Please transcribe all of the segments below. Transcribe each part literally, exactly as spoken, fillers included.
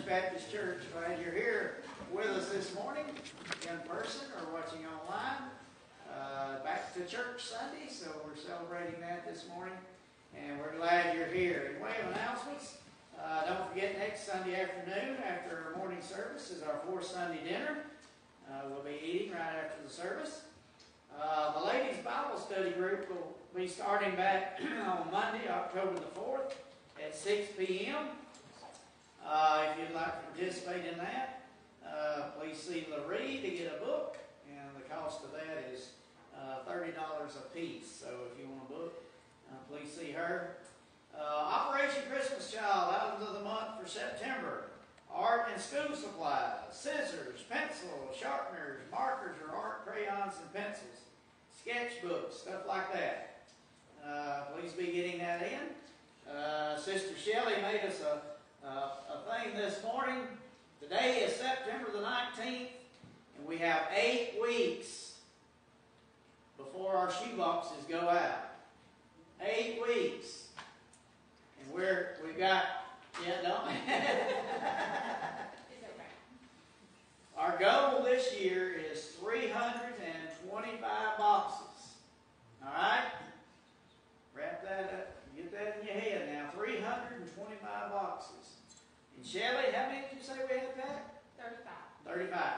First Baptist Church. Glad you're here with us this morning, in person or watching online. Uh, back to church Sunday, so we're celebrating that this morning, and we're glad you're here. In way of announcements, uh, don't forget next Sunday afternoon after our morning service is our fourth Sunday dinner. Uh, we'll be eating right after the service. Uh, the ladies' Bible study group will be starting back on Monday, October the fourth at six p m Uh, if you'd like to participate in that, uh, please see Laree to get a book, and the cost of that is uh, thirty dollars a piece. So if you want a book, uh, please see her. Uh, Operation Christmas Child, items of the month for September: art and school supplies, scissors, pencils, sharpeners, markers or art crayons and pencils, sketchbooks, stuff like that. Uh, please be getting that in. Uh, Sister Shelley made us a Uh, a thing this morning. Today is September the nineteenth, and we have eight weeks before our shoeboxes go out. Eight weeks. And we're, we've got, yeah, don't we? Our goal this year is three hundred twenty-five boxes. All right? Wrap that up. Get that in your head now. three hundred twenty-five boxes. And Shelley, how many did you say we had back? thirty-five. thirty-five.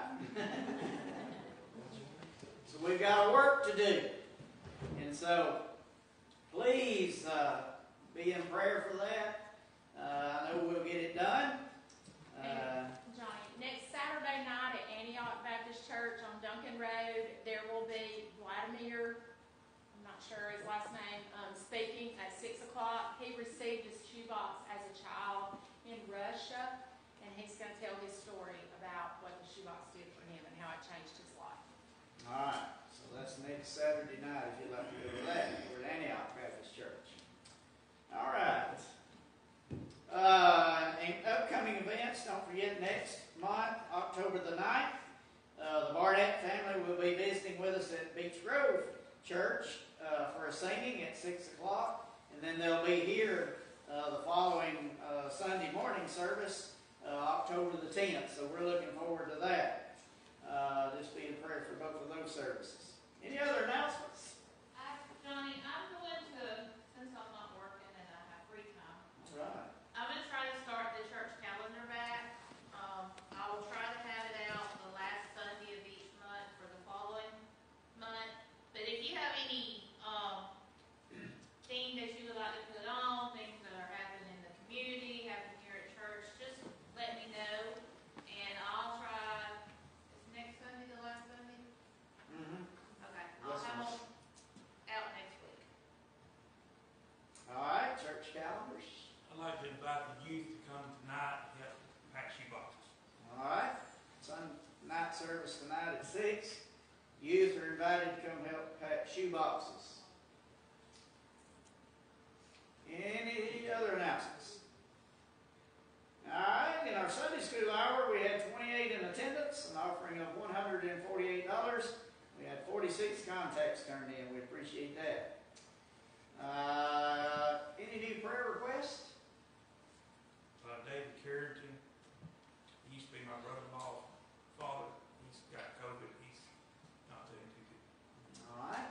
So we've got work to do. And so, please uh, be in prayer for that. Uh, I know we'll get it done. Uh, Johnny, next Saturday night at Antioch Baptist Church on Duncan Road, there will be Vladimir, I'm not sure his last name, um, speaking at six o'clock. He received his shoebox as a child in Russia, and he's going to tell his story about what the shoebox did for him and how it changed his life. all right. So that's next Saturday night if you'd like to go to that. We're at Antioch Baptist Church. All right. Uh, and upcoming events, don't forget next month, October the ninth, uh, the Barnett family will be visiting with us at Beach Grove Church uh, for a singing at six o'clock, and then they'll be here uh, the following uh, Sunday morning service, uh, October the tenth. So we're looking forward to that. Uh, just be in prayer for both of those services. Any other announcements? I, Johnny, I'm going to, since I'm not working and I have free time, That's right. I'm going to try to start the church calendar back. Um, I will try to have it out the last Sunday of each month for the following month. But if you have any um, thing that you would like to put on, things that are happening in the community, happening here at church, just let me know. And I'll try, is next Sunday the last Sunday? Mm-hmm. Okay, I'll have them out next week. All right, church calendars. I'd like to invite the youth to come tonight and help pack shoeboxes. All right. Sunday night service tonight at six. Youth are invited to come help pack shoe boxes. Any other announcements? All right. In our Sunday school hour, we had twenty-eight in attendance, an offering of one hundred forty-eight dollars. We had forty-six contacts turned in. We appreciate that. Uh, any new prayer requests? Uh, David Carrington, he used to be my brother-in-law's father. He's got COVID. He's not doing too good. All right.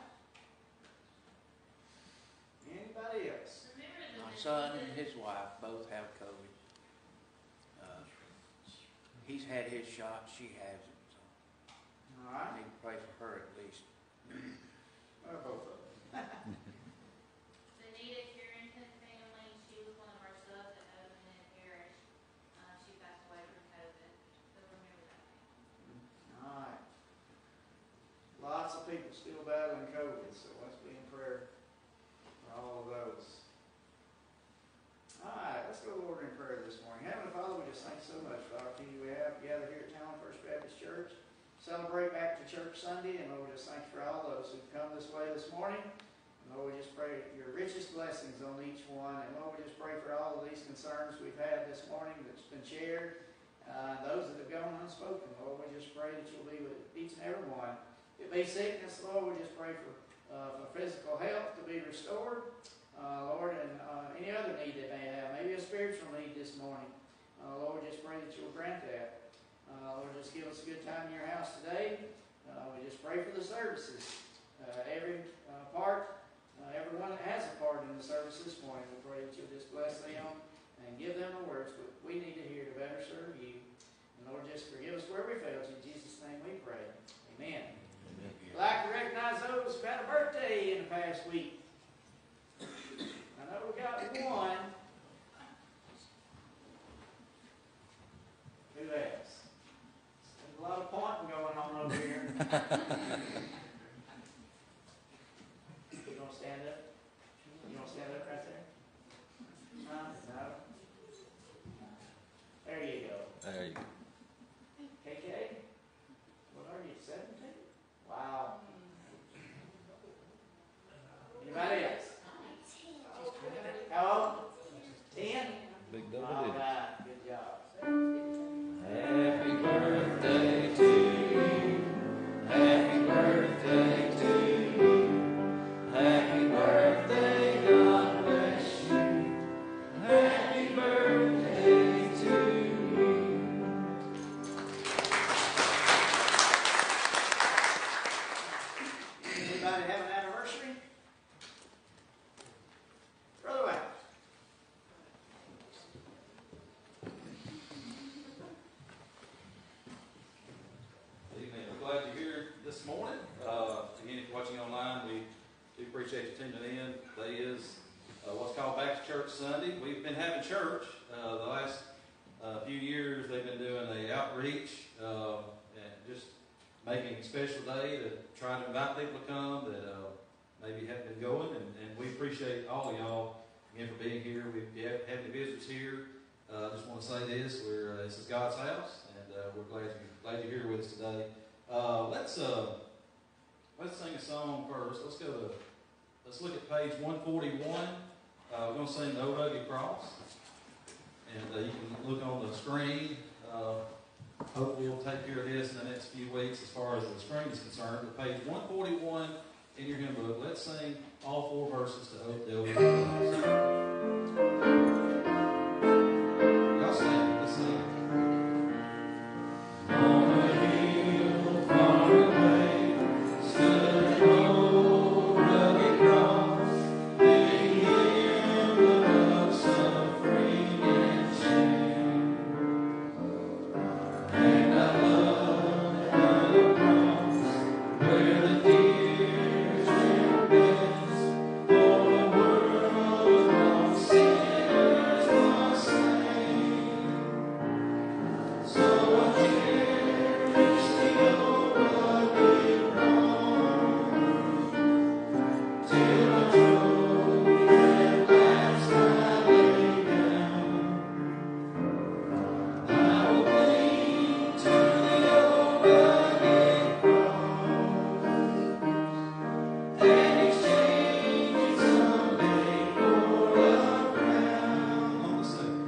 Anybody else? Remember the My son and his wife both have COVID. Uh, he's had his shot, she hasn't. So All I right. need to pray for her at least. Or both of them. The Nita Carrington family, she was one of our subs at Open in the parish. Uh, she passed away from COVID, so remember that family. All right. Lots of people still battling COVID, so let's be in prayer for all of those. All right, let's go to Lord in prayer this morning. Heavenly Father, we just thank you so much for the opportunity we have gathered here at Townley First Baptist Church. Celebrate back to church Sunday, and Lord, we just thank you for all those who've come this way this morning. And Lord, we just pray your richest blessings on each one. And Lord, we just pray for all of these concerns we've had this morning that's been shared. Uh, those that have gone unspoken, Lord, we just pray that you'll be with each and every one. If it be sickness, Lord, we just pray for, uh, for physical health to be restored. Uh, Lord, and uh, any other need they may have, maybe a spiritual need this morning. Uh, Lord, just pray that you'll grant that. Uh, Lord, just give us a good time in your house today. Uh, we just pray for the services. Uh, every uh, part, uh, everyone that has a part in the service this morning, we pray that you'll just bless them and give them the words that we need to hear to better serve you. And Lord, just forgive us where we failed you. In Jesus' name we pray. Amen. Amen. I'd like to recognize those who've had a birthday in the past week. I know we got one. Who has? There's a lot of pointing going on over here. You gonna stand up? You gonna stand up right there? No? No? There you go. There you go. K K? What are you, seventeen? Wow. Anybody else? How old? Ten? Big double All digits. right, good job. Happy birthday to you. Happy birthday to you. Happy birthday, God bless you. Happy birthday to you. Anybody have an anniversary? Brother White. Amen. We're glad you're here this morning. Uh, again, if you're watching online, we do appreciate you tuning in. Today is uh, what's called Back to Church Sunday. We've been having church uh, the last uh, few years. They've been doing an outreach uh, and just making a special day to try to invite people to come that uh, maybe haven't been going. And, and we appreciate all of y'all again for being here. We have having visitors here. I uh, just want to say this: we're uh, this is God's house, and uh, we're glad you glad you're here with us today. Uh, let's uh, let's sing a song first. Let's go to let's look at page one forty-one. Uh, we're going to sing "No Rugged Cross," and uh, you can look on the screen. Uh, hopefully, we'll take care of this in the next few weeks as far as the screen is concerned. But page one forty-one in your hymn book. Let's sing all four verses to "O No Rugged Cross." Y'all sing it. Let's sing it. On a hill far away stood an old rugged cross, the emblem of suffering and shame. And I love the cross where the tears and bends, for the world of sinners was slain. So I cherish the old rugged cross till I drove at last I lay down. I will cling to the old rugged cross and exchange it someday for a crown. On the same.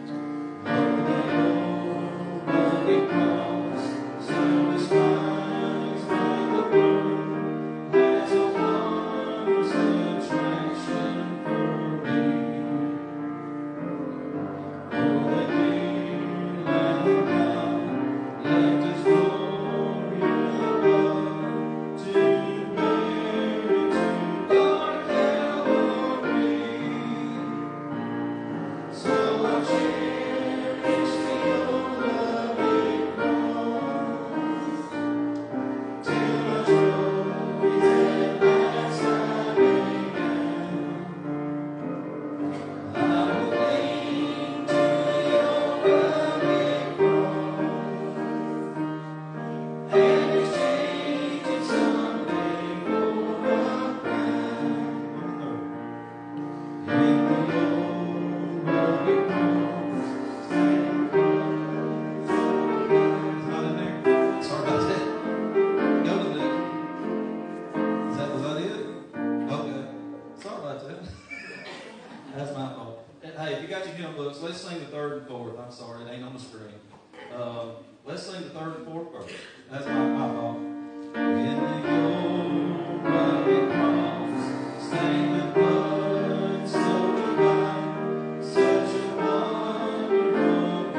Rugged cross, satisfies by the blood, has a wondrous attraction for me. Oh, the dear Lamb of God left His glory above to bear it to dark Calvary. So I cherish the old rugged cross till I drove it at last I lay down. I will cling to the old rugged cross and exchange it someday for a crown. In the old rugged cross stand it's not in there. Sorry about that. Go to the. Is that was that it? Okay. Sorry about that. That's my fault. Hey, if you got your hymn books, let's sing the third and fourth. I'm sorry, it ain't on the screen. Um, let's sing the third and fourth verse. That's my, my fault. In the old rugged cross, stained with blood so divine, such a wonder of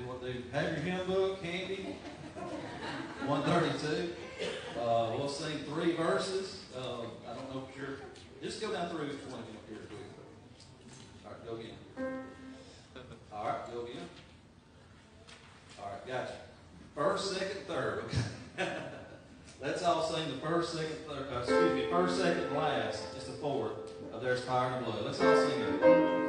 we'll do, have your hymn book handy, one thirty-two. Uh, we'll sing three verses. Uh, I don't know if you're, just go down through each one of them up here quick. All right, go again. All right, go again. All right, gotcha. First, second, third. Let's all sing the first, second, third, uh, excuse me, first, second, last. It's the fourth of There's Fire in the Blood. Let's all sing it.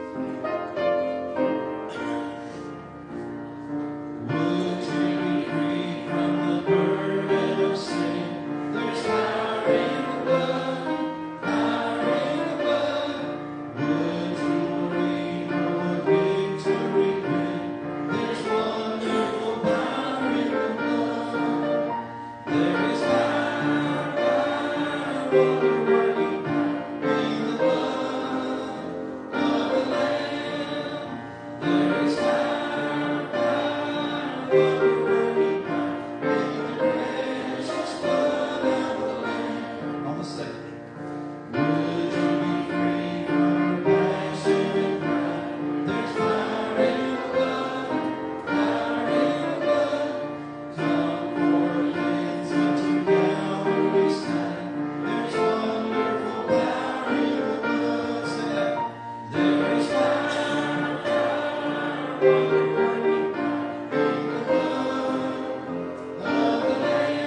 Would you be free from the burden of sin? There's fire in the blood, fire in the blood. Would you believe your victory win? There's wonderful power in the blood. There is fire, fire, wonder-working power in the blood of the Lamb. There is fire, fire, wonder-working power in the precious blood of the Lamb. On the second. Would you be free from passion and pride? There's fire in the blood, fire in the blood. Come forth, cleanse into Calvary's side. There's wonderful power in the blood. Say that. There is fire, fire, wonder-working power in the blood of the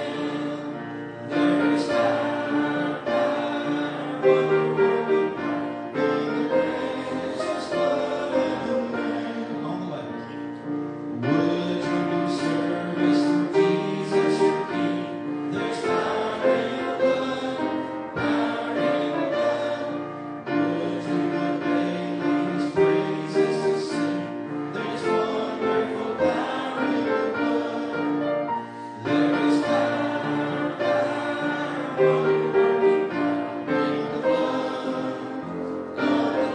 Lamb. There is fire, fire, wonder-working power in the precious blood of the Lamb. On the left. Would you do service for Jesus your King? There's power in the blood, power in the blood. Would you live daily His praises to sing? There's wonderful power in the blood. There is power, power, wonder-working power in the blood of the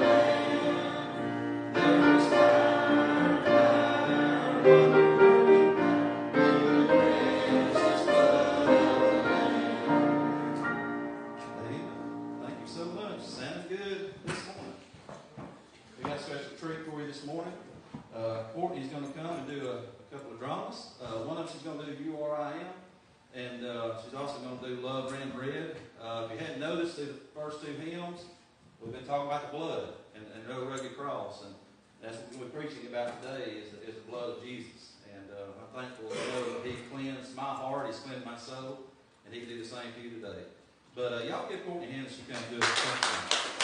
Lamb. There is fire, fire, wonder-working power in the precious blood of the Lamb. Amen. Thank you so much. Sounded good this morning. We got a special treat for you this morning. Uh, Courtney's going to come and do a, a couple of dramas. Uh, one of them she's going to do You Are I Am, and uh, she's also going to do Love Ran Red. Uh, if you hadn't noticed, through the first two hymns, we've been talking about the blood and, and no rugged cross, and that's what we're preaching about today is, is the blood of Jesus. And uh, I'm thankful to know that He cleansed my heart, He's cleansed my soul, and He can do the same for you today. But uh, y'all give Courtney a hand as she comes to do it.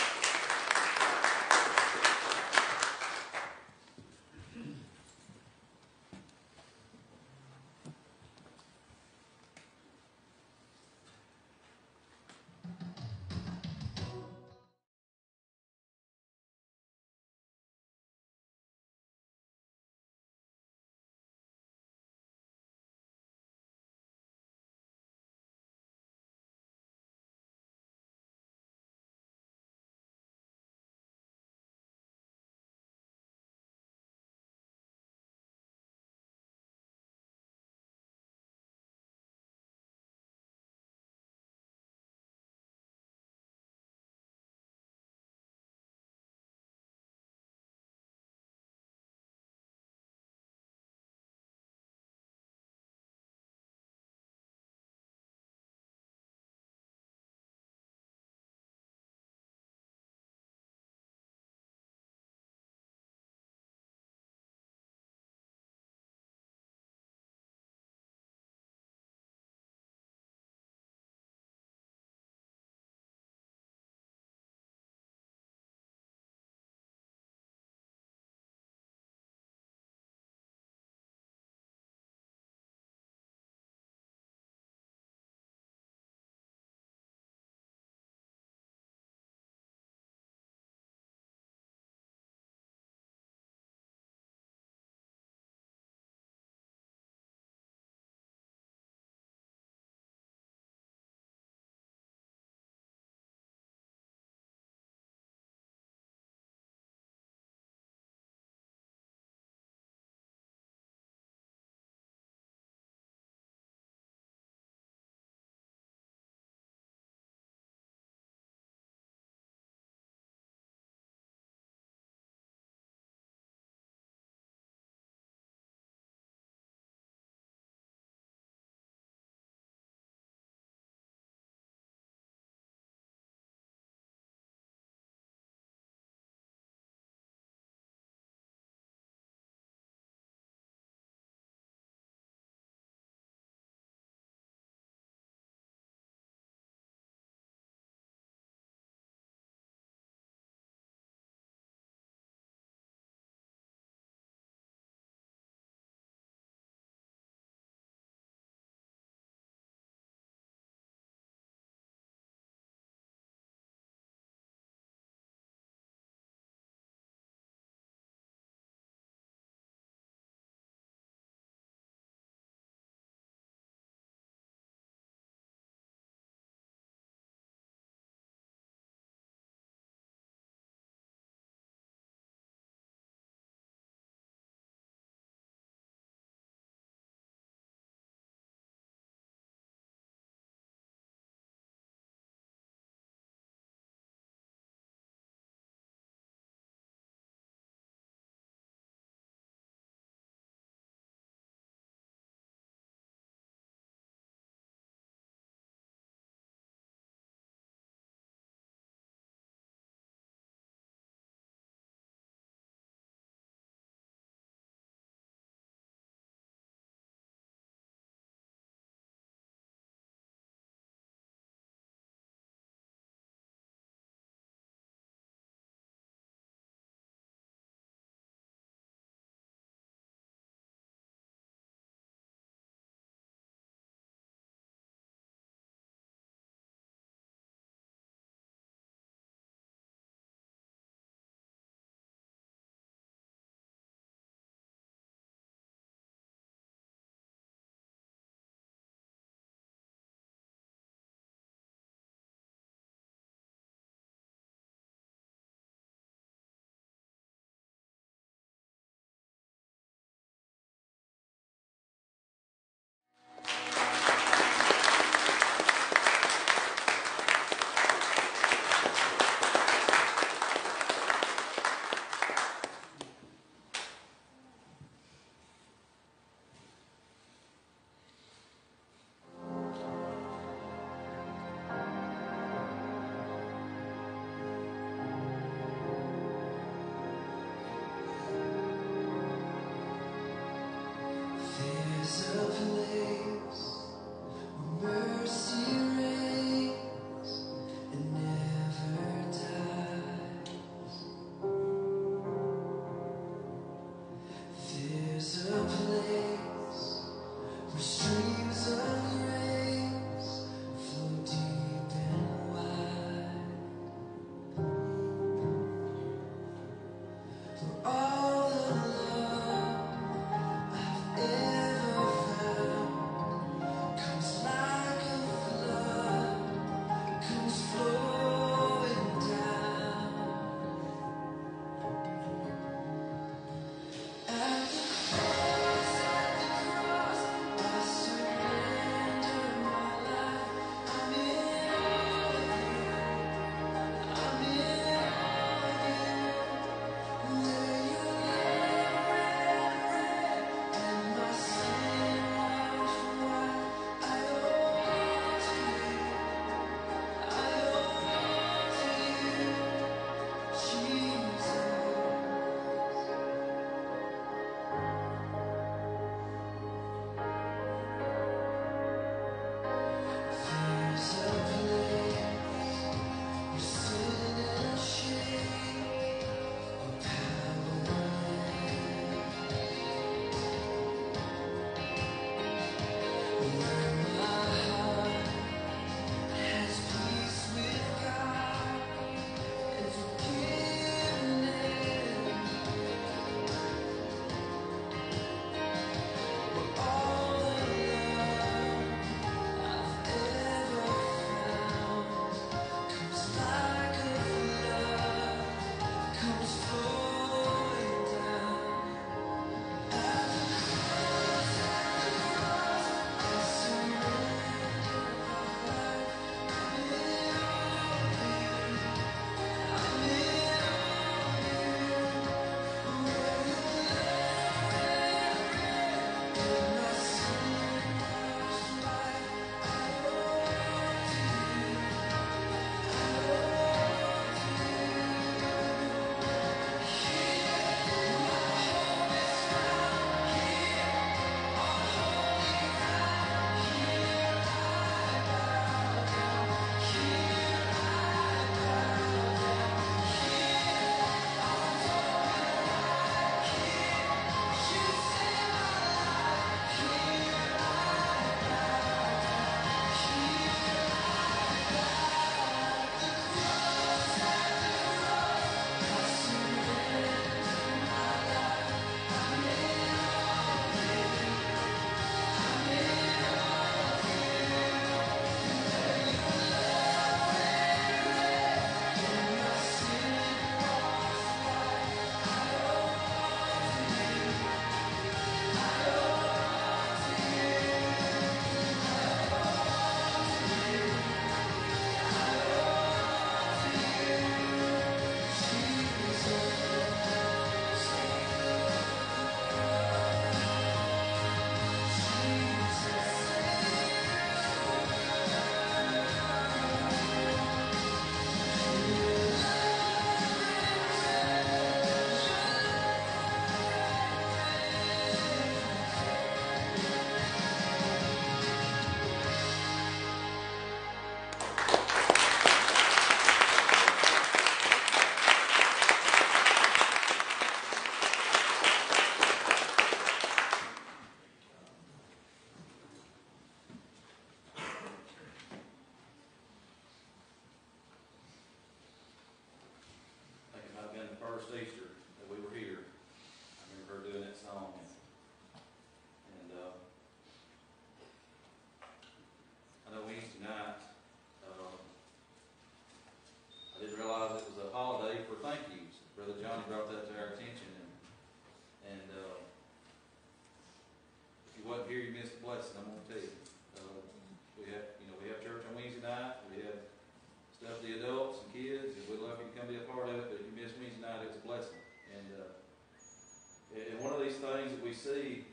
see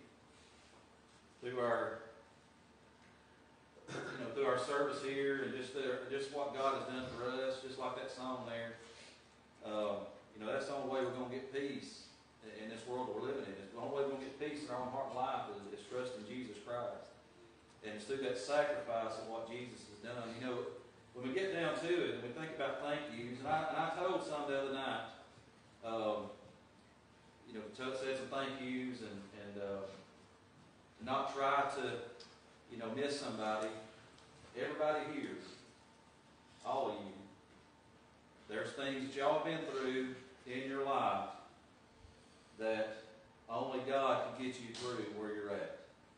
through our, you know, through our service here and just there, just what God has done for us, just like that song there. Uh, you know, that's the only way we're going to get peace in this world that we're living in. The only way we're going to get peace in our own heart and life is, is trusting Jesus and it's through that sacrifice of what Jesus has done. You know, when we get down to it and we think about thank yous, and I, and I told some the other night, um, you know, said some thank yous and, and uh, not try to, you know, miss somebody. Everybody here, all of you, there's things that y'all have been through in your life that only God can get you through where you're at.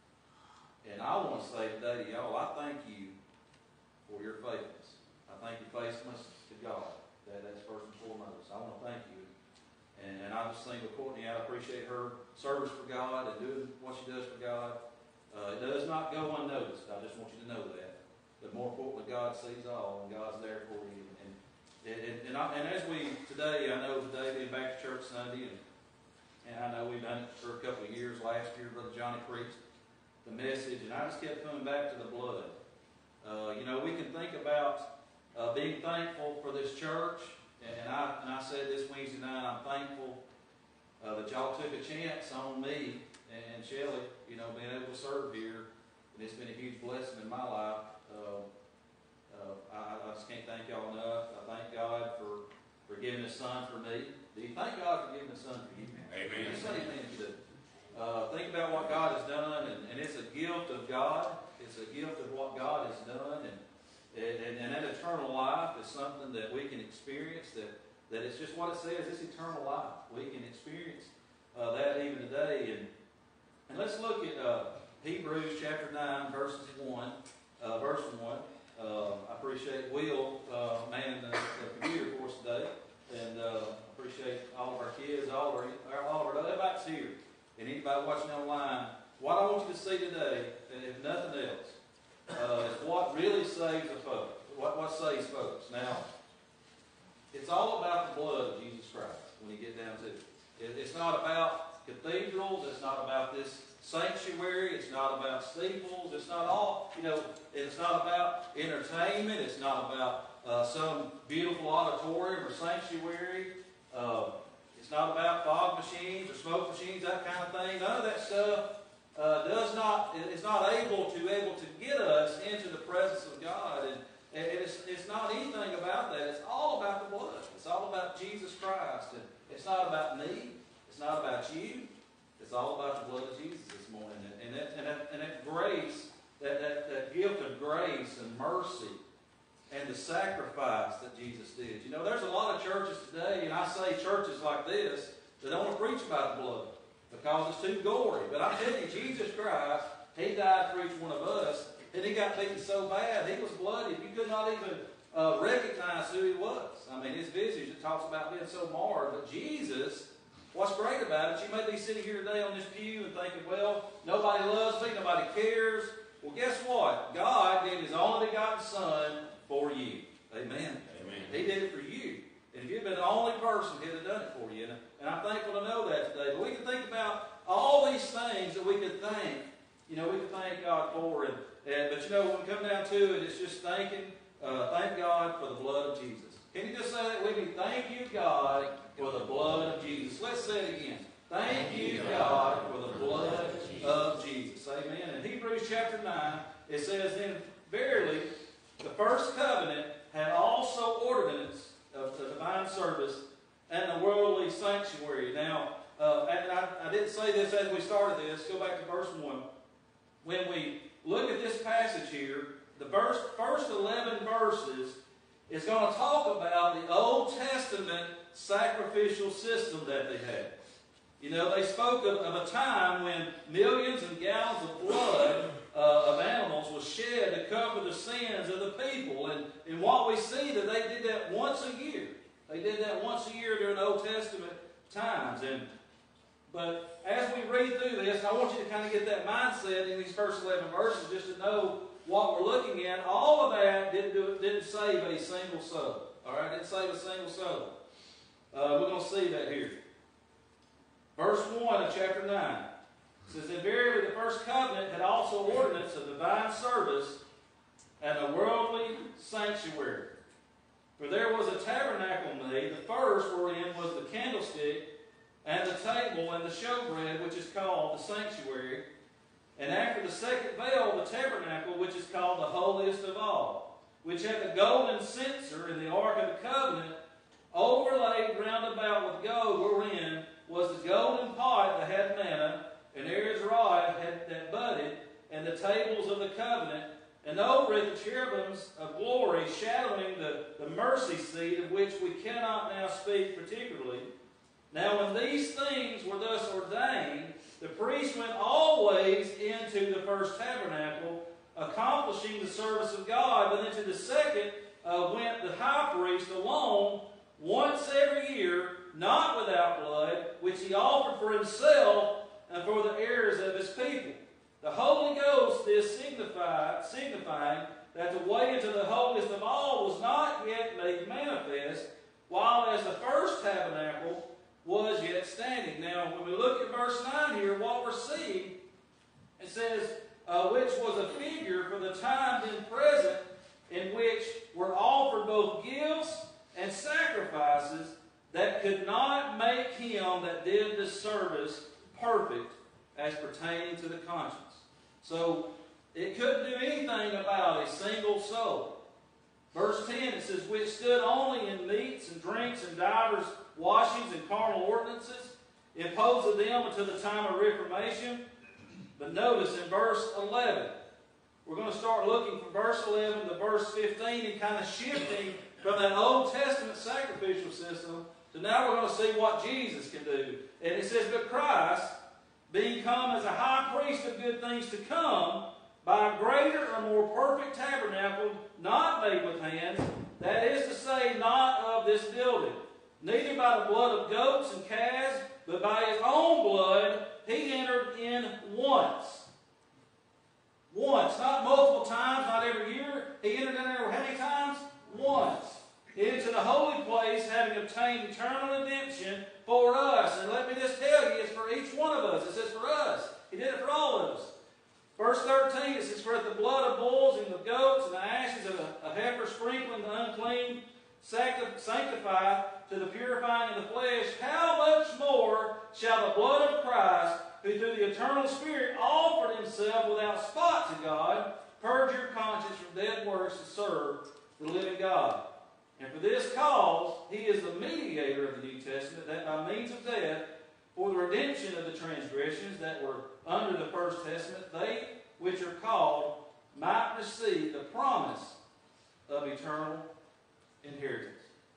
And I want to say today to y'all, I thank you for your faithfulness. I thank your faithfulness to God. That, that's first and foremost. I want to thank you. And, and I just think with Courtney, I appreciate her service for God and doing what she does for God. Uh, it does not go unnoticed. I just want you to know that. But more importantly, God sees all, and God's there for you. And and, and, I, and as we today, I know today being back to church Sunday, and and I know we've done it for a couple of years. Last year, Brother Johnny preached the message, and I just kept coming back to the blood. Uh, you know, we can think about uh, being thankful for this church, and I and I said this Wednesday night, I'm thankful uh, that y'all took a chance on me and Shelley, you know, being able to serve here, and it's been a huge blessing in my life. Uh, uh, I, I just can't thank y'all enough. I thank God for, for giving His Son for me. Do you thank God for giving His Son for you? Amen. Just say amen if you do. Uh, think about what God has done, and, and it's a gift of God. It's a gift of what God has done, and and, and that eternal life is something that we can experience. That that it's just what it says. It's eternal life. We can experience uh, that even today. And and let's look at uh, Hebrews chapter nine, verses one, uh, verse one. Uh, I appreciate Will uh, manning the, the computer for us today, and uh, appreciate all of our kids, all of our, all of our everybody's here. And anybody watching online, what I want you to see today, if nothing else, uh, is what really saves a folk. What, what saves folks. Now, it's all about the blood of Jesus Christ when you get down to it. it. It's not about cathedrals. It's not about this sanctuary. It's not about steeples. It's not all, you know, it's not about entertainment. It's not about uh, some beautiful auditorium or sanctuary. Uh, It's not about fog machines or smoke machines, that kind of thing. None of that stuff uh, does not, is not able to able to get us into the presence of God. And, and it's, it's not anything about that. It's all about the blood. It's all about Jesus Christ. And it's not about me. It's not about you. It's all about the blood of Jesus this morning. And, and, that, and, that, and that grace, that, that, that gift of grace and mercy, and the sacrifice that Jesus did. You know, there's a lot of churches today, and I say churches like this, that don't want to preach about the blood because it's too gory. But I'm telling you, Jesus Christ, He died for each one of us, and He got beaten so bad, He was bloody. You could not even uh, recognize who He was. I mean, His visage, it talks about being so marred. But Jesus, what's great about it, you may be sitting here today on this pew and thinking, well, nobody loves me, nobody cares. Well, guess what? God gave His only begotten Son for you. Amen. Amen. He did it for you. And if you'd been the only person, He'd have done it for you. And, and I'm thankful to know that today. But we can think about all these things that we could thank, you know, we could thank God for. And, and But you know, when we come down to it, it's just thanking, uh, thank God for the blood of Jesus. Can you just say that with me? Thank you, God, for the blood of Jesus. Let's say it again. Thank you, God, for the blood of Jesus. Amen. In Hebrews chapter nine, it says, then verily, the first covenant had also ordinance of the divine service and the worldly sanctuary. Now, uh, and I, I didn't say this as we started this. Go back to verse one. When we look at this passage here, the first, first eleven verses is going to talk about the Old Testament sacrificial system that they had. You know, they spoke of, of a time when millions and gallons of blood Uh, of animals was shed to cover the sins of the people. And, and what we see that they did that once a year. They did that once a year during the Old Testament times. And But as we read through this, and I want you to kind of get that mindset in these first eleven verses just to know what we're looking at. All of that didn't, do, didn't save a single soul. All right? Didn't save a single soul. Uh, we're going to see that here. Verse one of chapter nine. It says, and verily the first covenant had also ordinance of divine service and a worldly sanctuary. For there was a tabernacle made, the first wherein was the candlestick, and the table, and the showbread, which is called the sanctuary. And after the second veil of the tabernacle, which is called the holiest of all, which had the golden censer in the ark of the covenant, overlaid round about with gold, wherein was the golden pot that had manna, and Aaron's rod had, that budded, and the tables of the covenant, and over it the cherubims of glory, shadowing the, the mercy seat, of which we cannot now speak particularly. Now when these things were thus ordained, the priest went always into the first tabernacle, accomplishing the service of God, but into the second uh, went the high priest alone, once every year, not without blood, which he offered for himself and for the errors of his people. The Holy Ghost is signified, signifying that the way into the holiest of all was not yet made manifest, while as the first tabernacle was yet standing. Now, when we look at verse nine here, what we're seeing, it says, uh, which was a figure for the time then present, in which were offered both gifts and sacrifices that could not make him that did this service perfect as pertaining to the conscience. So, it couldn't do anything about a single soul. Verse ten, it says, which stood only in meats and drinks and divers washings and carnal ordinances, imposed of them until the time of Reformation. But notice in verse eleven, we're going to start looking from verse eleven to verse fifteen and kind of shifting from that Old Testament sacrificial system to now we're going to see what Jesus can do. And it says, but Christ, being come as a high priest of good things to come, by a greater or more perfect tabernacle, not made with hands, that is to say, not of this building, neither by the blood of goats and calves, but by his own blood, he entered in once. Once, not multiple times, not every year. He entered in there how many times? Once. Into the holy place, having obtained eternal redemption for us. And let me just tell you, it's for each one of us. It says for us. He did it for all of us. Verse thirteen, it says, for the blood of bulls and of goats and the ashes of a, a heifer sprinkling the unclean, sanctify to the purifying of the flesh, how much more shall the blood of Christ, who through the eternal Spirit offered himself without spot to God, purge your conscience from dead works to serve the living God. And for this cause, he is the mediator of the New Testament, that by means of death, for the redemption of the transgressions that were under the First Testament, they which are called might receive the promise of eternal inheritance.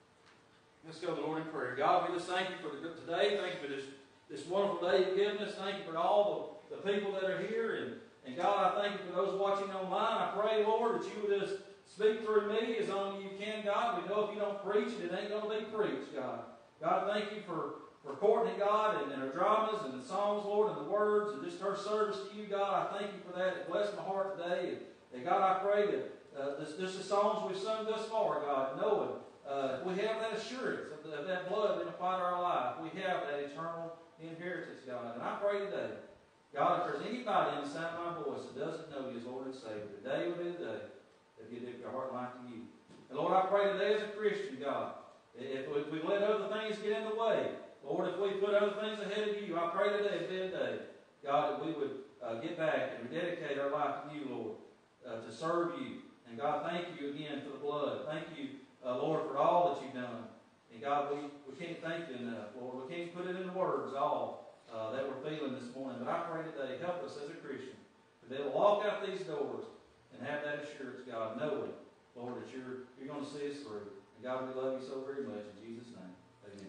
Let's go to the Lord in prayer. God, we just thank you for the, today. Thank you for this, this wonderful day you've given us. Thank you for all the, the people that are here. And, and God, I thank you for those watching online. I pray, Lord, that you would just speak through me as only you can, God. We know if you don't preach it, it ain't going to be preached, God. God, thank you for For Courtney, God, and, and her dramas and the songs, Lord, and the words, and just her service to you, God. I thank you for that. It blessed my heart today. And, and God, I pray that uh, this, this the songs we've sung thus far, God, knowing uh, we have that assurance of, the, of that blood in the fight of our life. We have that eternal inheritance, God. And I pray today, God, if there's anybody in the sound of my voice that doesn't know you as Lord and Savior, today will be the day that you give your heart and life to you. And Lord, I pray today as a Christian, God, if we, if we let other things get in the way, Lord, if we put other things ahead of you, I pray today, today, today, God, that we would uh, get back and rededicate our life to you, Lord, uh, to serve you. And God, thank you again for the blood. Thank you, uh, Lord, for all that you've done. And God, we, we can't thank you enough, Lord. We can't put it into words, all uh, that we're feeling this morning. But I pray today, help us as a Christian to be able to walk out these doors and have that assurance, God, knowing, Lord, that you're, you're going to see us through. And God, we love you so very much. In Jesus' name, amen.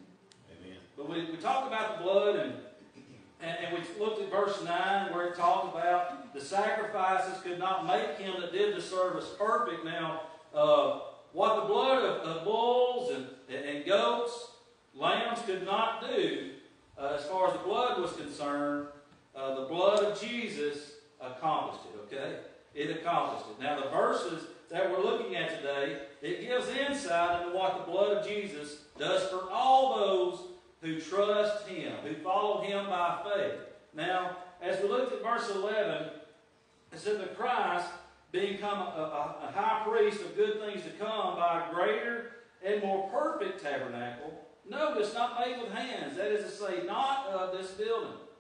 But we, we talked about the blood, and, and, and we looked at verse nine where it talked about the sacrifices could not make him that did the service perfect. Now, uh, what the blood of, of bulls and, and goats, lambs could not do, uh, as far as the blood was concerned, uh, the blood of Jesus accomplished it, okay? It accomplished it. Now, the verses that we're looking at today, it gives insight into what the blood of Jesus does for all those who trust him, who follow him by faith. Now, as we looked at verse eleven, it said that Christ, being become a, a, a high priest of good things to come by a greater and more perfect tabernacle, notice, not made with hands, that is to say, not of this building.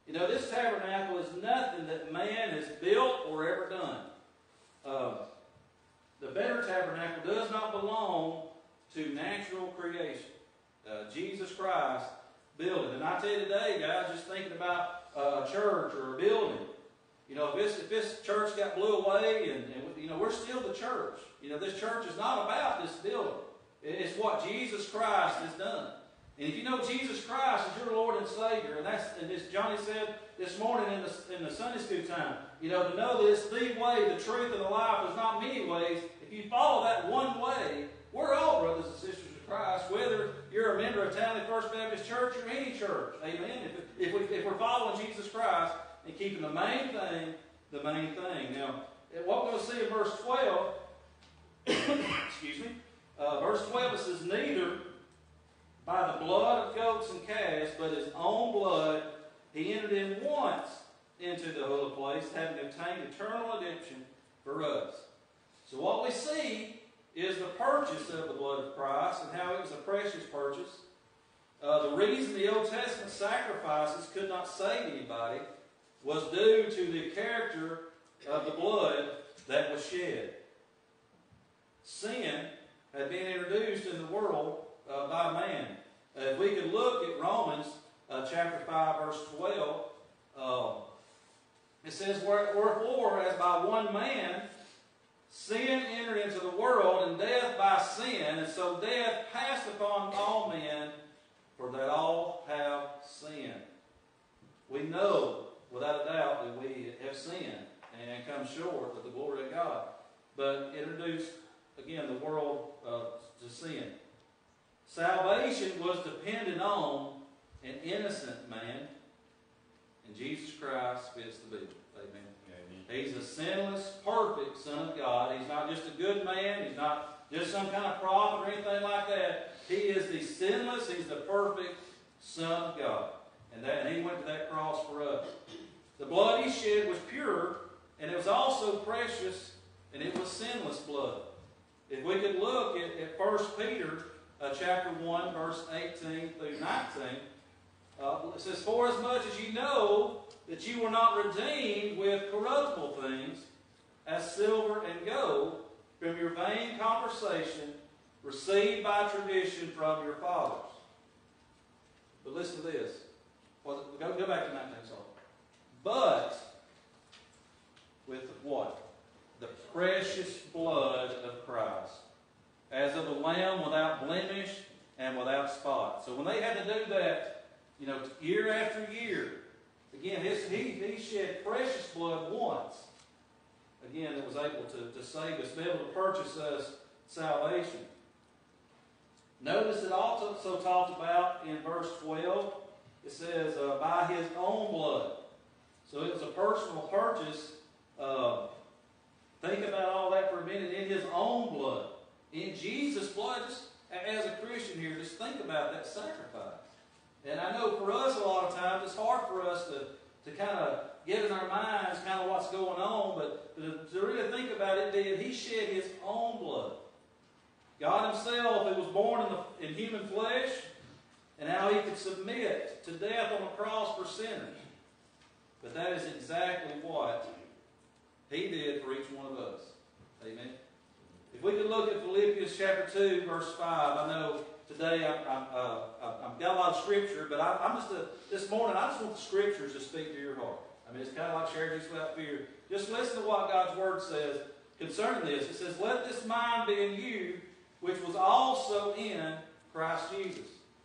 You know, this tabernacle is nothing that man has built or ever done. Uh, the better tabernacle does not belong to natural creation. Uh, Jesus Christ built it. And I tell you today, guys, just thinking about uh, a church or a building, you know, if this, if this church got blew away, and, and, you know, we're still the church. You know, this church is not about this building. It's what Jesus Christ has done. And if you know Jesus Christ is your Lord and Savior, and that's, and this Johnny said this morning in the, in the Sunday school time, you know, to know this, the way, the truth, and the life, there's not many ways. If you follow that one way, we're all brothers and sisters of Christ, whether you're a member of Townley First Baptist Church or any church. Amen. If, if, we, if we're following Jesus Christ and keeping the main thing, the main thing. Now, what we're going to see in verse twelve, excuse me, uh, verse twelve, it says, neither by the blood of goats and calves, but his own blood, he entered in once into the holy place, having obtained eternal redemption for us. So what we see is the purchase of the blood of Christ and how it was a precious purchase. Uh, the reason the Old Testament sacrifices could not save anybody was due to the character of the blood that was shed. Sin had been introduced in the world uh, by man. Uh, if we could look at Romans uh, chapter five, verse twelve, uh, it says, wherefore, as by one man sin entered into the world, and death by sin, and so death passed upon all men, for that all have sinned. We know, without a doubt, that we have sinned and come short of the glory of God. But introduced, again, the world uh, to sin. Salvation was dependent on an innocent man, and Jesus Christ fits the bill. Amen. He's a sinless, perfect Son of God. He's not just a good man. He's not just some kind of prophet or anything like that. He is the sinless, he's the perfect Son of God. And, that, and he went to that cross for us. The blood he shed was pure, and it was also precious, and it was sinless blood. If we could look at, at First Peter uh, chapter one, verse eighteen through nineteen, uh, it says, for as much as you know that you were not redeemed with corruptible things, as silver and gold, from your vain conversation, received by tradition from your fathers. But listen to this. Well, go, go back to nineteen, sorry. But with what? The precious blood of Christ, as of a lamb without blemish and without spot. So when they had to do that, you know, year after year, again, his, he, he shed precious blood once. Again, it was able to, to save us, be able to purchase us salvation. Notice it also talked about in verse twelve. It says, uh, by his own blood. So it was a personal purchase. Uh, think about all that for a minute. In his own blood. In Jesus' blood. Just as a Christian here, just think about that sacrifice. And I know for us a lot of times it's hard for us to, to kind of get in our minds kind of what's going on, but to, to really think about it, did he shed his own blood. God himself, who was born in, the, in human flesh, and how he could submit to death on the cross for sinners. But that is exactly what he did for each one of us. Amen. If we could look at Philippians chapter two, verse five, I know today I'm, I'm, uh, I've got a lot of scripture, but I, I'm just a, this morning I just want the scriptures to speak to your heart. I mean, it's kind of like sharing this without fear. Just listen to what God's word says concerning this. It says, let this mind be in you, which was also in Christ Jesus,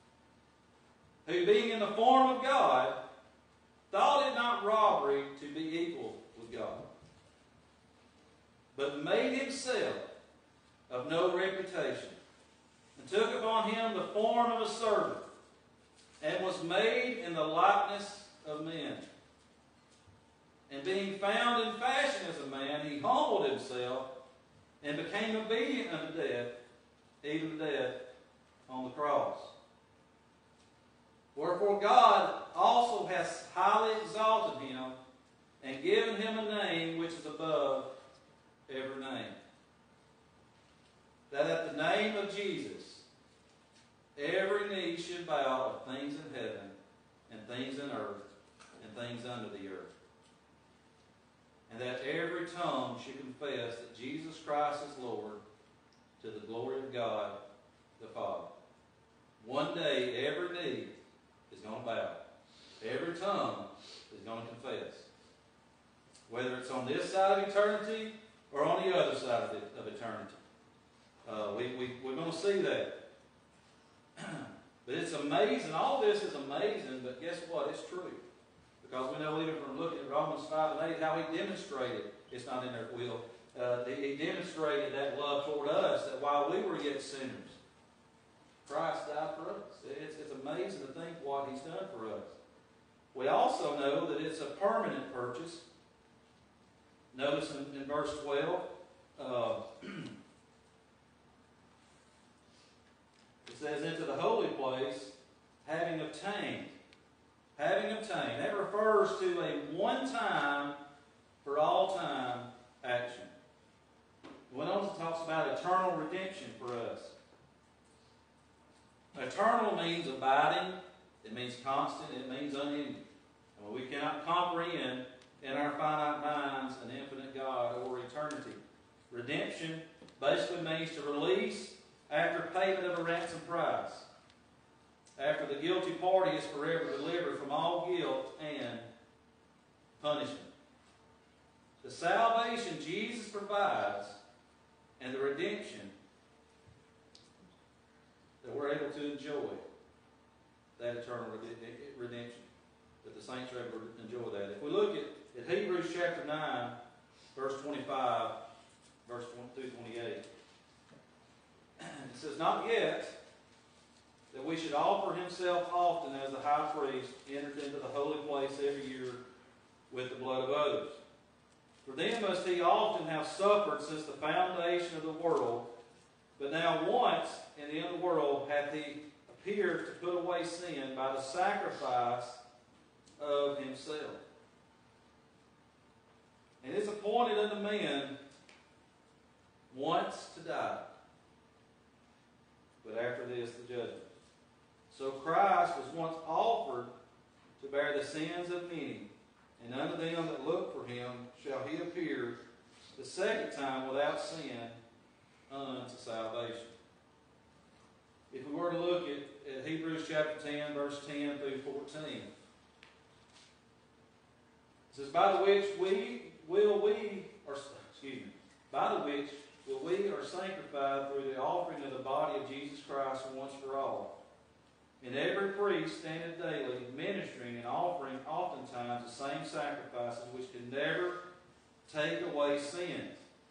who being in the form of God, thought it not robbery to be equal with God, but made himself of no reputation, and took upon him the form of a servant, and was made in the likeness of men. And being found in fashion as a man, he humbled himself, and became obedient unto death, even death on the cross. Wherefore God also has highly exalted him, and given him a name which is above every name, that at the name of Jesus every knee should bow of things in heaven, and things in earth, and things under the earth. And that every tongue should confess that Jesus Christ is Lord, to the glory of God the Father. One day, every knee is going to bow. Every tongue is going to confess. Whether it's on this side of eternity or on the other side of, it, of eternity. Uh, we, we, we're going to see that. But it's amazing. All this is amazing, but guess what? It's true. Because we know even from looking at Romans five and eight how he demonstrated, it's not in their will, uh, he, he demonstrated that love toward us, that while we were yet sinners, Christ died for us. It's, it's amazing to think what he's done for us. We also know that it's a permanent purchase. Notice in, in verse twelve, uh, it says, into the holy place, having obtained. Having obtained. That refers to a one-time, for all time action. When it talks about eternal redemption for us. Eternal means abiding. It means constant. It means unending. And we cannot comprehend in our finite minds an infinite God or eternity. Redemption basically means to release after payment of a ransom price. After the guilty party is forever delivered from all guilt and punishment. The salvation Jesus provides and the redemption that we're able to enjoy, that eternal redemption, that the saints are able to enjoy that. If we look at, at Hebrews chapter nine, verse twenty-five, verse one through twenty-eight, it says, not yet that we should offer himself often as the high priest entered into the holy place every year with the blood of others. For then must he often have suffered since the foundation of the world, but now once in the end of the world hath he appeared to put away sin by the sacrifice of himself. And it's appointed unto men once to die, but after this the judgment. So Christ was once offered to bear the sins of many, and unto them that look for him shall he appear the second time without sin unto salvation. If we were to look at, at Hebrews chapter ten, verse ten through fourteen, it says, by the which we will we, or excuse me, by the which will we are sanctified through the offering of the body of Jesus Christ once for all. And every priest standeth daily, ministering and offering oftentimes the same sacrifices which can never take away sins.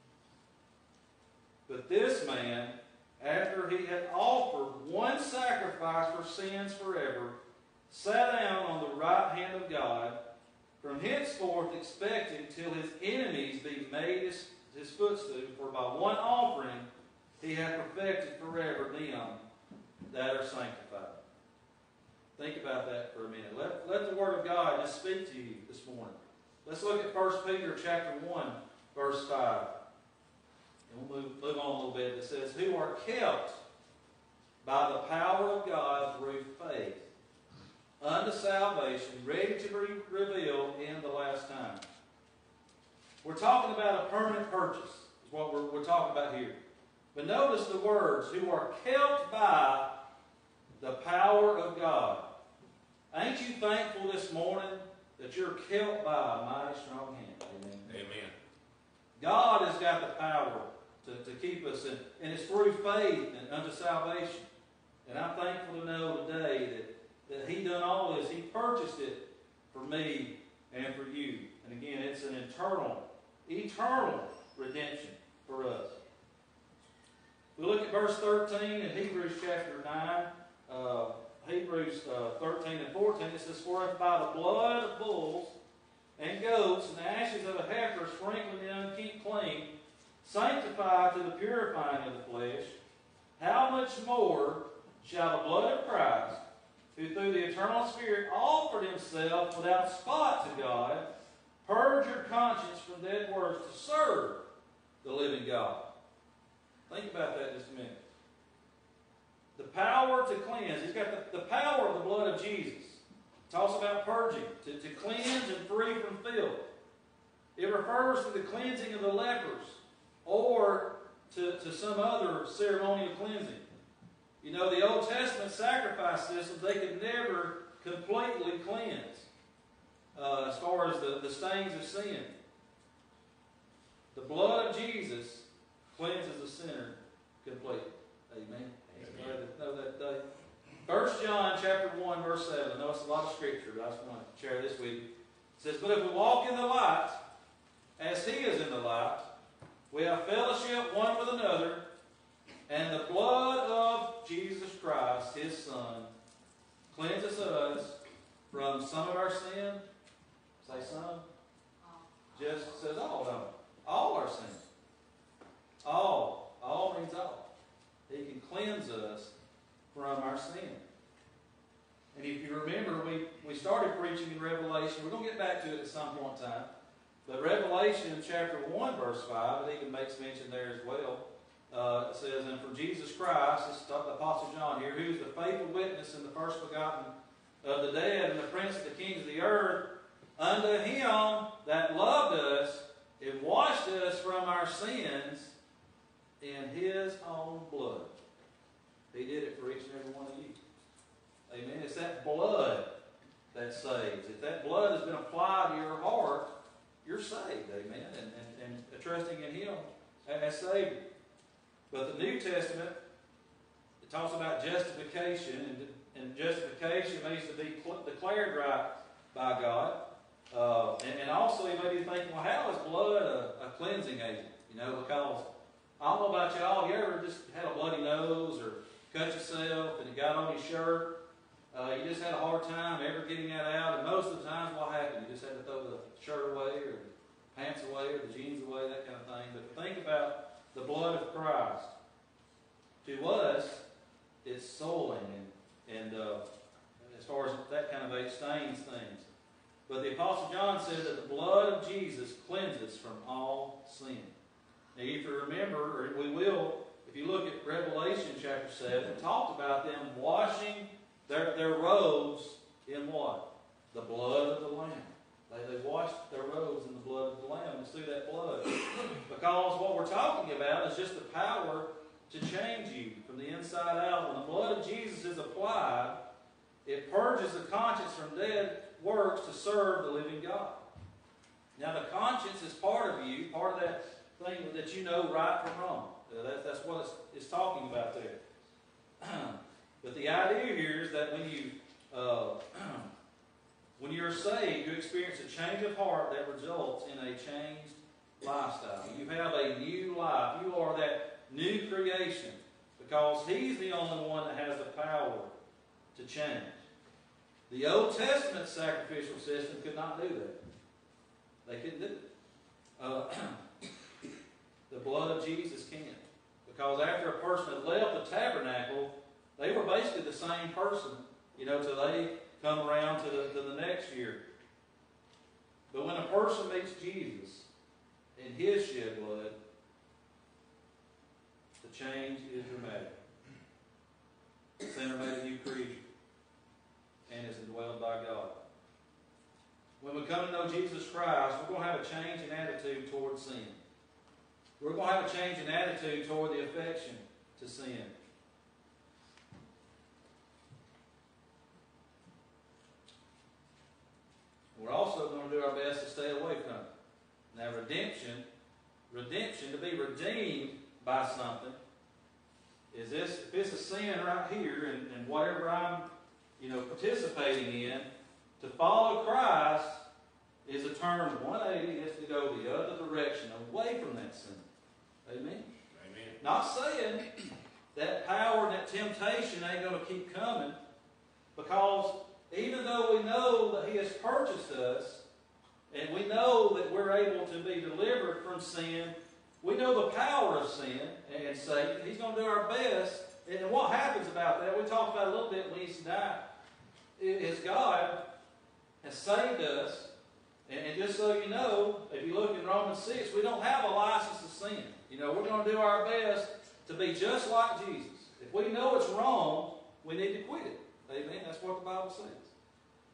But this man, after he had offered one sacrifice for sins forever, sat down on the right hand of God, from henceforth expecting till his enemies be made his, his footstool. For by one offering he hath perfected forever them that are sanctified. Think about that for a minute. Let, let the Word of God just speak to you this morning. Let's look at First Peter chapter one, verse five. And we'll move, move on a little bit. It says, who are kept by the power of God through faith unto salvation, ready to be revealed in the last time. We're talking about a permanent purchase, is what we're, we're talking about here. But notice the words, who are kept by the power of God. Ain't you thankful this morning that you're kept by a mighty strong hand? Amen. Amen. God has got the power to, to keep us, in, and it's through faith and unto salvation. And I'm thankful to know today that, that he done all this. He purchased it for me and for you. And again, it's an eternal, eternal redemption for us. We look at verse thirteen in Hebrews chapter nine. Uh, Hebrews uh, thirteen and fourteen, it says, for if by the blood of bulls and goats and the ashes of a heifer sprinkling them keep clean, sanctify to the purifying of the flesh, how much more shall the blood of Christ, who through the eternal Spirit offered himself without spot to God, purge your conscience from dead works to serve the living God. Think about that just a minute. The power to cleanse. He's got the, the power of the blood of Jesus talks about purging, to, to cleanse and free from filth. It refers to the cleansing of the lepers or to, to some other ceremonial cleansing. You know, the Old Testament sacrifice systems, they could never completely cleanse uh, as far as the, the stains of sin. The blood of Jesus cleanses the sinner completely. Amen. Amen. Glad to know that today. First John chapter one, verse seven. I know it's a lot of scripture, but I just want to share this with you. It says, "But if we walk in the light, as He is in the light, we have fellowship one with another, and the blood of Jesus Christ, His Son, cleanses us from some of our sin." Say some. Just says all, don't it? All our sin. All. All means all. He can cleanse us from our sin. And if you remember, we, we started preaching in Revelation. We're going to get back to it at some point in time. But Revelation chapter one, verse five, it even makes mention there as well. Uh, it says, "And for Jesus Christ," this is the Apostle John here, "who is the faithful witness and the first begotten of the dead and the prince of the kings of the earth, unto Him that loved us and washed us from our sins in His own blood." He did it for each and every one of you. Amen. It's that blood that saves. If that blood has been applied to your heart, you're saved. Amen. And, and, and trusting in Him as Savior. But the New Testament, it talks about justification. And, and justification means to be declared right by God. Uh, and, and also you may be thinking, well, how is blood a, a cleansing agent? You know, because I don't know about y'all, you ever just had a bloody nose or cut yourself and it got on your shirt? Uh, you just had a hard time ever getting that out, and most of the times what happened? You just had to throw the shirt away or the pants away or the jeans away, that kind of thing. But think about the blood of Christ. To us, it's soiling and, and uh, as far as that kind of age stains things. But the Apostle John said that the blood of Jesus cleanses from all sin. Now if you remember, or we will, if you look at Revelation chapter seven, it talked about them washing their, their robes in what? The blood of the Lamb. They, they washed their robes in the blood of the Lamb. It's through that blood. Because what we're talking about is just the power to change you from the inside out. When the blood of Jesus is applied, it purges the conscience from dead works to serve the living God. Now the conscience is part of you, part of that thing that you know right from wrong. Uh, that, that's what it's, it's talking about there. But the idea here is that when you uh, when you're saved, you experience a change of heart that results in a changed lifestyle. You have a new life. You are that new creation because He's the only one that has the power to change. The Old Testament sacrificial system could not do that. They couldn't do it. Uh, the blood of Jesus can. Because after a person had left the tabernacle, they were basically the same person, you know, till they come around to the, to the next year. But when a person meets Jesus and His shed blood, the change is dramatic. The sinner made a new creature and is indwelled by God. When we come to know Jesus Christ, we're going to have a change in attitude toward sin. We're going to have a change in attitude toward the affection to sin. We're also going to do our best to stay away from it. Now, redemption, redemption, to be redeemed by something, is this, if it's a sin right here, and, and whatever I'm, you know, participating in, to follow Christ is a turn one eighty. It has to go the other direction, away from that sin. Amen? Amen. Not saying that power and that temptation ain't going to keep coming, because even though we know that He has purchased us, and we know that we're able to be delivered from sin, we know the power of sin and Satan. He's going to do our best. And what happens about that, we talked about a little bit when He used to die, is God has saved us. And just so you know, if you look in Romans six, we don't have a license to sin. You know, we're going to do our best to be just like Jesus. If we know it's wrong, we need to quit it. Amen? That's what the Bible says.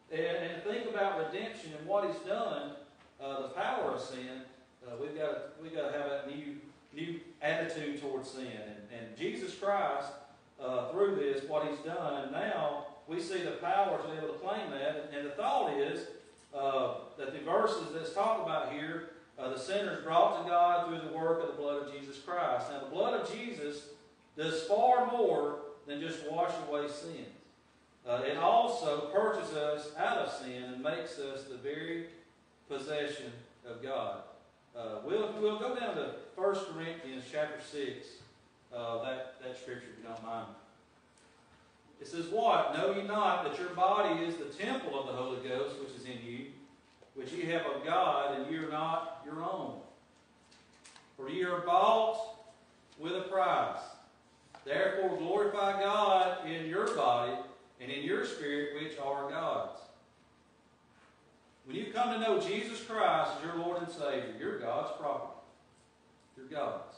and, and think about redemption and what He's done, uh, the power of sin, uh, we've got we got to have a new new attitude towards sin. And, and Jesus Christ, uh, through this, what He's done, and now we see the power to be able to claim that. And, and the thought is uh, that the verses that's talked about here, uh, the sinner is brought to God through the work of the blood of Jesus Christ. Now, the blood of Jesus does far more than just wash away sins. Uh, it also purchases us out of sin and makes us the very possession of God. Uh, we'll, we'll go down to First Corinthians chapter six, uh, that, that scripture, if you don't mind. It says, "What? Know ye not that your body is the temple of the Holy Ghost, which is in you, which ye have of God, and ye are not your own? For ye are bought with a price. Therefore glorify God in your body and in your spirit, which are God's." When you come to know Jesus Christ as your Lord and Savior, you're God's property. You're God's.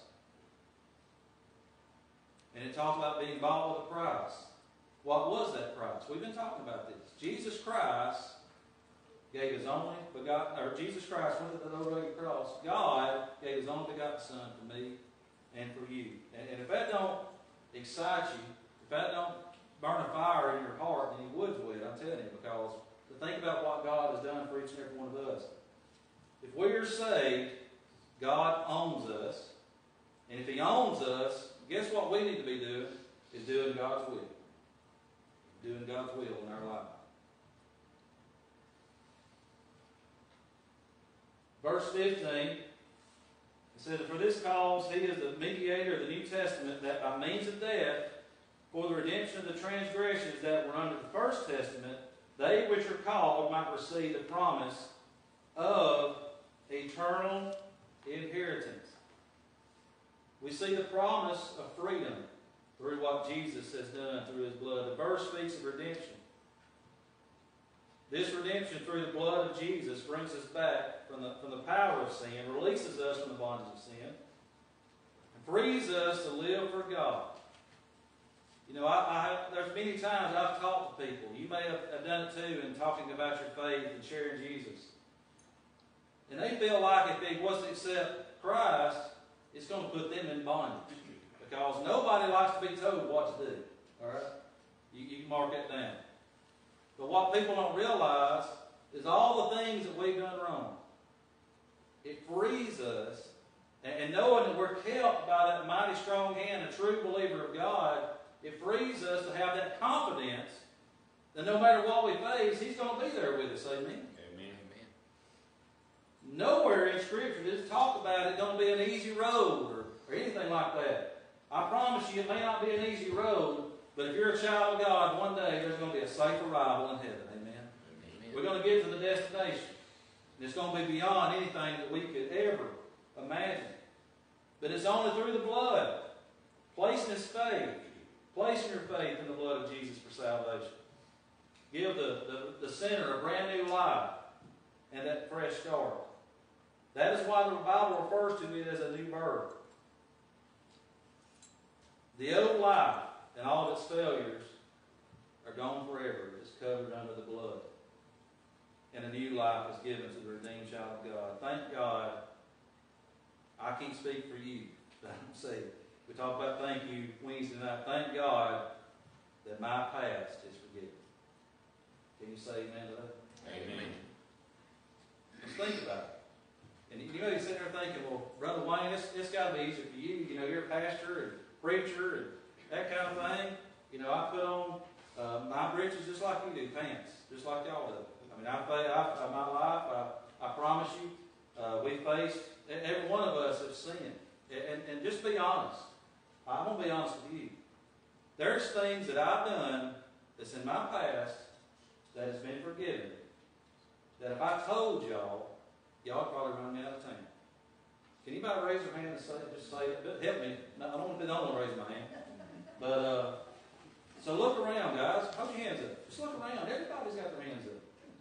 And it talks about being bought with a price. What was that price? We've been talking about this. Jesus Christ gave His only begotten, or Jesus Christ went to the rugged cross. God gave His only begotten Son for me and for you. And, and if that don't excite you, if that don't burn a fire in your heart, then He would wet, I'm telling you, because to think about what God has done for each and every one of us. If we are saved, God owns us. And if He owns us, guess what we need to be doing? Is doing God's will. Doing God's will in our life. Verse fifteen, it says, "For this cause He is the mediator of the New Testament, that by means of death, for the redemption of the transgressions that were under the first testament, they which are called might receive the promise of eternal inheritance." We see the promise of freedom through what Jesus has done through His blood. The verse speaks of redemption. This redemption through the blood of Jesus brings us back from the, from the power of sin, releases us from the bondage of sin, and frees us to live for God. You know, I, I, there's many times I've talked to people. You may have, have done it too in talking about your faith and sharing Jesus. And they feel like if they wasn't accept Christ, it's going to put them in bondage. Because nobody likes to be told what to do. All right? You, you can mark that down. But what people don't realize is all the things that we've done wrong. It frees us. And, and knowing that we're kept by that mighty strong hand, a true believer of God, it frees us to have that confidence that no matter what we face, He's going to be there with us. Amen? Amen. Amen. Nowhere in Scripture does it talk about it going to be an easy road or, or anything like that. I promise you, it may not be an easy road, but if you're a child of God, one day there's going to be a safe arrival in heaven. Amen? Amen. We're going to get to the destination. And it's going to be beyond anything that we could ever imagine. But it's only through the blood. Placing His faith. Placing your faith in the blood of Jesus for salvation. Give the, the, the sinner a brand new life and that fresh start. That is why the Bible refers to it as a new birth. The old life and all of its failures are gone forever. It's covered under the blood. And a new life is given to the redeemed child of God. Thank God. I can't speak for you, but I'm saying, we talk about thank you Wednesday night. Thank God that my past is forgiven. Can you say amen to that? Amen. Let's think about it. And you know, you sit there thinking, well, Brother Wayne, it's, it's got to be easier for you. You know, you're a pastor and preacher and that kind of thing. You know, I put on uh, my breeches just like you do, pants, just like y'all do. I mean, I, I, I my life, I, I promise you, uh, we faced, every one of us have sinned. And, and just be honest. I'm going to be honest with you. There's things that I've done that's in my past that has been forgiven. That if I told y'all, y'all would probably run me out of town. Can anybody raise their hand and say, just say it? Help me. No, I don't, I don't want to raise my hand. But, uh, so look around, guys. Hold your hands up. Just look around. Everybody's got their hands up.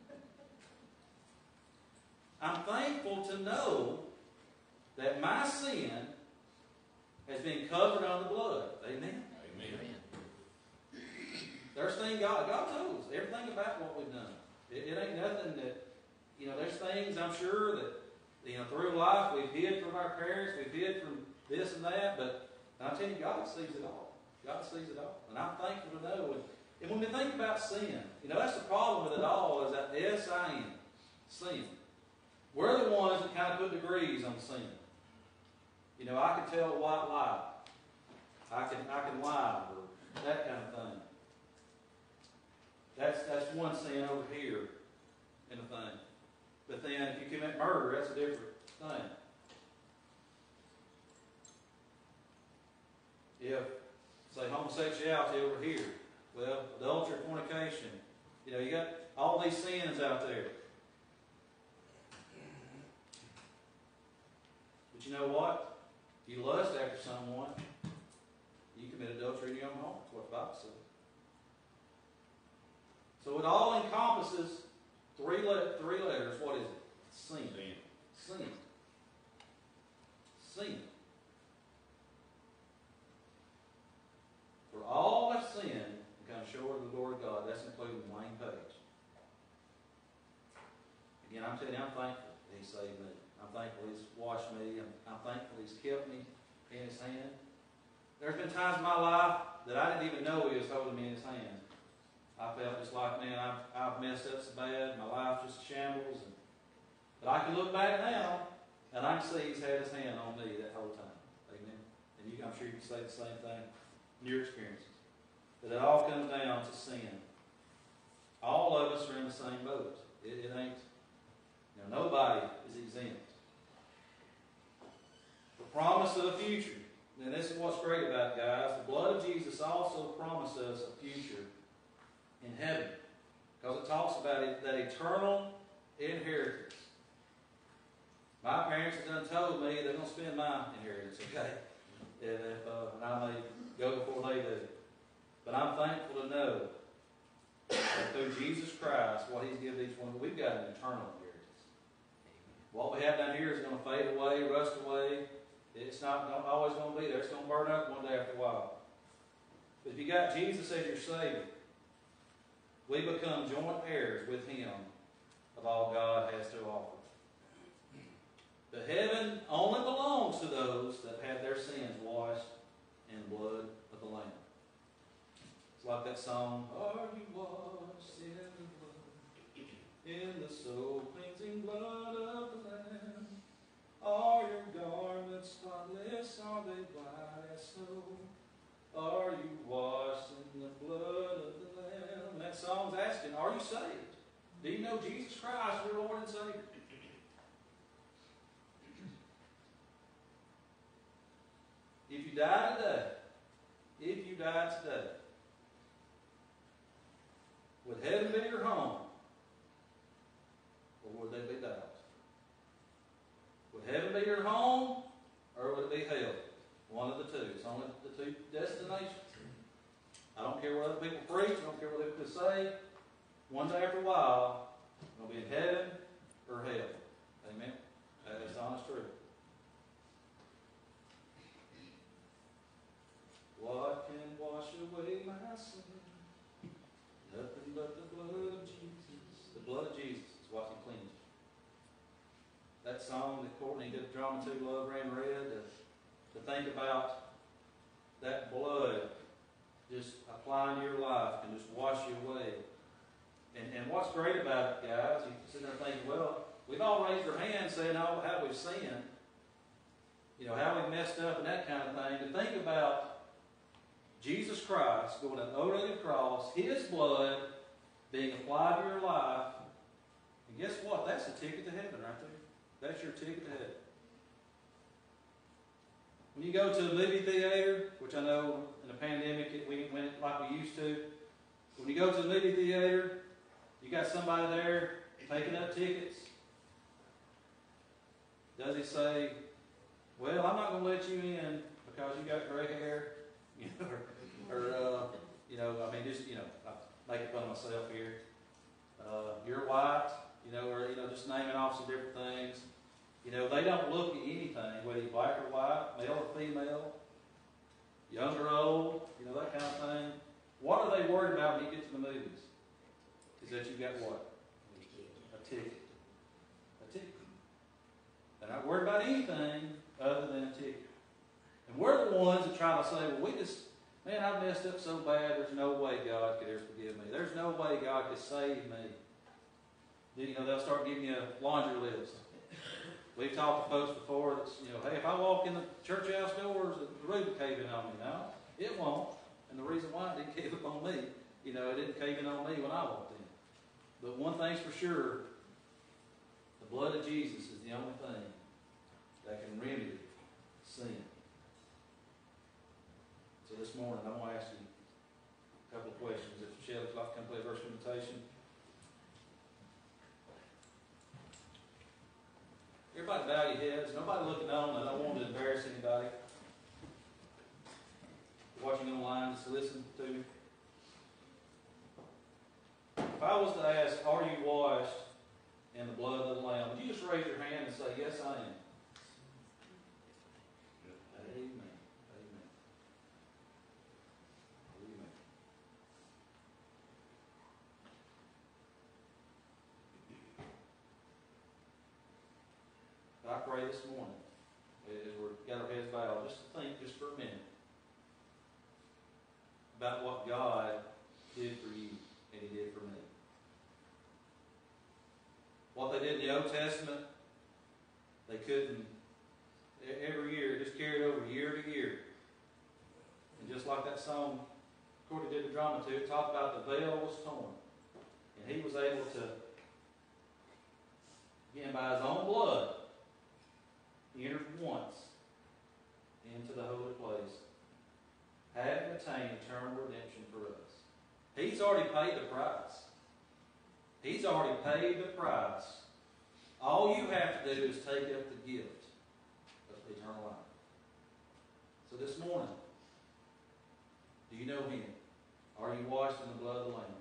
I'm thankful to know that my sin has been covered under the blood. Amen? Amen. There's things God, God knows everything about what we've done. It, it ain't nothing that, you know, there's things I'm sure that, you know, through life we've hid from our parents, we've hid from this and that, but I'm telling you, God sees it all. God sees it all. And I'm thankful to know. And, and when we think about sin, you know, that's the problem with it all, is that S I N, sin. We're the ones that kind of put degrees on sin. You know, I can tell a white lie. I can, I can lie, or that kind of thing. That's, that's one sin over here in the thing. But then if you commit murder, that's a different thing. If, say, homosexuality over here, well, adultery, fornication, you know, you got all these sins out there. But you know what? If you lust after someone, you commit adultery in your own home. That's what the Bible says. So it all encompasses three, le- three letters. What is it? Sin. Sin. Sin. Sin. For all have sinned and come short of the glory of God. That's including Wayne Page. Again, I'm telling you, I'm thankful that He saved me. I'm thankful He's washed me. I'm, I'm thankful He's kept me in His hand. There's been times in my life that I didn't even know He was holding me in His hand. I felt just like, man, I've, I've messed up so bad. My life just shambles. And, but I can look back now, and I can see He's had His hand on me that whole time. Amen. And you, I'm sure you can say the same thing in your experiences. But it all comes down to sin. All of us are in the same boat. It, it ain't, you know, nobody is exempt. The promise of a future. And this is what's great about it, guys. The blood of Jesus also promised us a future in heaven. Because it talks about it, that eternal inheritance. My parents have done told me they're going to spend my inheritance, okay? And, if, uh, and I may go before they do. But I'm thankful to know that through Jesus Christ, what He's given each one, we've got an eternal inheritance. What we have down here is going to fade away, rust away. It's not always going to be there. It's going to burn up one day after a while. But if you got Jesus as your Savior, we become joint heirs with Him of all God has to offer. The heaven only belongs to those that have their sins washed in the blood of the Lamb. It's like that song, "Are you washed in the blood, in the soul-cleansing blood of the Lamb? Are your garments spotless? Are they white as snow? Are you washed in the blood of the Lamb?" And that song's asking, are you saved? Do you know Jesus Christ, your Lord and Savior? If you die today, if you die today, would heaven be your home? Or would they be doubt? Would heaven be your home? Or would it be hell? One of the two. It's only the two destinations. I don't care what other people preach. I don't care what other people say. One day after a while, you'll be in heaven or hell. Amen? That is the honest truth. What can wash away my sin? Nothing but the blood of Jesus. The blood of Jesus is what can cleanse you. That song that Courtney did Drama two, Love Ran Red, to, to think about that blood just applying to your life can just wash you away. And, and what's great about it, guys, you sit there thinking, well, we've all raised our hands saying, oh, how we've sinned, you know, how we've messed up and that kind of thing. To think about Jesus Christ going to the rugged cross, His blood being applied to your life, and guess what? That's the ticket to heaven right there. That's your ticket to heaven. When you go to a movie theater, which I know in the pandemic it, we went like we used to, when you go to the movie theater, you got somebody there taking up tickets. Does he say, well, I'm not going to let you in because you got gray hair? You know, or, or uh, you know, I mean, just, you know, I'm making fun of myself here. Uh, you're white, you know, or, you know, just naming off some different things. You know, they don't look at anything, whether you're black or white, male or female, young or old, you know, that kind of thing. What are they worried about when you get to the movies? Is that you got what? ticket. A ticket. They're not worried about anything other than a ticket. And we're the ones that try to say, well, we just, man, I messed up so bad, there's no way God could ever forgive me. There's no way God could save me. You know, they'll start giving you laundry lists. We've talked to folks before that's, you know, hey, if I walk in the church house doors, the roof will cave in on me. No, it won't. And the reason why it didn't cave up on me, you know, it didn't cave in on me when I walked in. But one thing's for sure, the blood of Jesus is the only thing that can remedy sin. So this morning, I'm going to ask you a couple of questions. If Michelle would like to come play a verse of invitation. Everybody bow your heads. Nobody looking on. I don't want to embarrass anybody. Watching online, just listen to me. If I was to ask, are you washed in the blood of the Lamb? Would you just raise your hand and say, yes, I am? Amen. Amen. Amen. I pray this morning, as we've got our heads bowed, just to think just for a minute about what God did for you and He did for me. What they did in the Old Testament, they couldn't, every year, it just carried over year to year. And just like that song Cordy did the drama to, it talked about the veil was torn. And He was able to, again, by His own blood, He entered once into the holy place, having attained eternal redemption for us. He's already paid the price. He's already paid the price. All you have to do is take up the gift of eternal life. So this morning, do you know Him? Are you washed in the blood of the Lamb?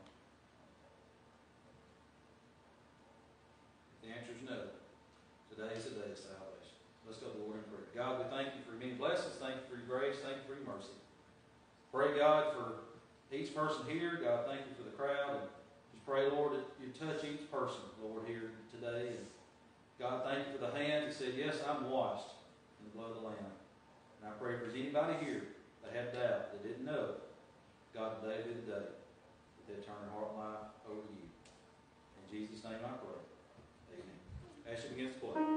The answer is no. Today is the day of salvation. Let's go to the Lord in prayer. God, we thank You for Your many blessings. Thank You for Your grace. Thank You for Your mercy. Pray, God, for each person here. God, thank You for the crowd. And just pray, Lord, that You touch each person, Lord, here today. And God, thank You for the hands that said, yes, I'm washed in the blood of the Lamb. And I pray if there's anybody here that had doubt, that didn't know it, God, today be the day that they turn their heart and life over to You. In Jesus' name I pray. Amen. Ask You begins to play.